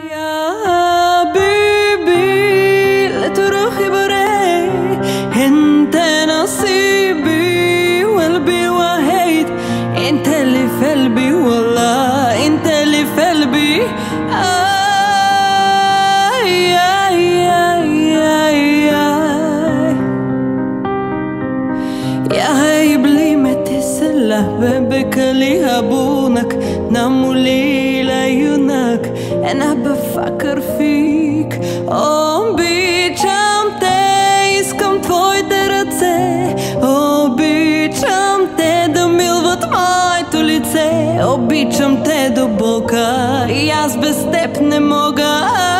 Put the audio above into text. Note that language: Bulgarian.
وبكلي هبونك نمولي لعيونك أنا بفكر فيك Obicham te искам твоите ръце Обичам те да милват моето лице Обичам те до болка И аз без теб не мога